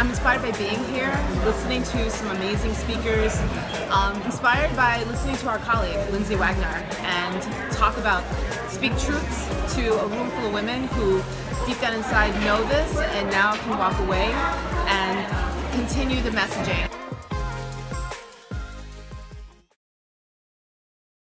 I'm inspired by being here, listening to some amazing speakers, inspired by listening to our colleague, Lindsay Wagner, and speak truths to a room full of women who deep down inside know this and now can walk away and continue the messaging